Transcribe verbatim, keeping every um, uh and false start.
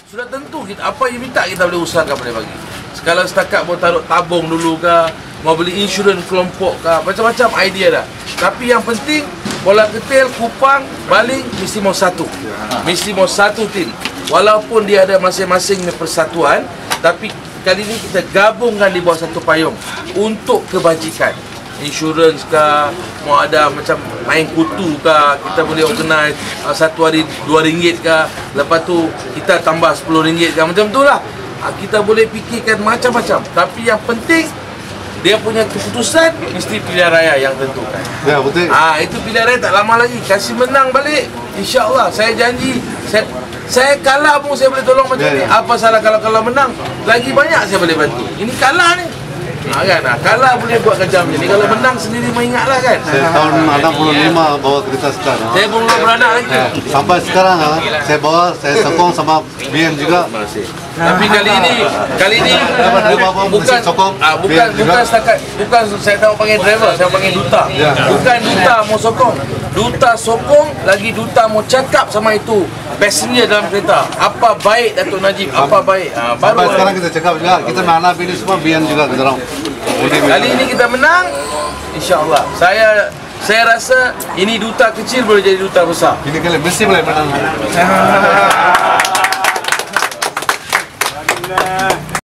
sudah tentu kita apa yang minta kita boleh usahakan boleh bagi. Kalau setakat mau taruh tabung dulu ke, mau beli insurans kelompok ke, macam-macam idea dah. Tapi yang penting bola ketil, kupang, baling mesti mau satu. Mesti mau satu tim. Walaupun dia ada masing-masing persatuan, tapi kali ini kita gabungkan di bawah satu payung untuk kebajikan. Insurans ke, mau ada macam main kutu ke, kita boleh organize uh, satu hari dua ringgit ke, lepas tu kita tambah sepuluh ringgit ke, macam tu lah. Uh, kita boleh fikirkan macam-macam, tapi yang penting dia punya keputusan mesti pilihan raya yang tentukan. Ya, betul. Ah, itu pilihan raya tak lama lagi, kasih menang balik, insya-Allah. Saya janji, saya saya kalah pun saya boleh tolong macam ya, ni. Ya. Apa salah kalau kalau menang, lagi banyak saya boleh bantu. Ini kalah ni. Ha, kan? Ha, kalah boleh buat kerja macam ni. Kalau menang sendiri mengingatlah kan. Saya tahun enam puluh lima bawa kereta sekarang. Saya pun belum beranak lagi. Ya, sampai sekarang saya bawa, saya sokong sama B M juga. Terima kasih. Tapi kali ini, kali ini bukan sokong, ah, bukan bukan setakat bukan saya tahu panggil driver, saya panggil duta. Ya. Bukan duta mau sokong. Duta sokong, lagi duta mau cakap sama itu passenger dalam kereta. Apa baik Datuk Najib, apa baik. Ah, baru Sampai sekarang kita cakap juga, kita nak pilih semua B M juga kita orang. Kali ini kita menang, insya-Allah. Saya saya rasa ini duta kecil boleh jadi duta besar. Ini kali mesti boleh menang.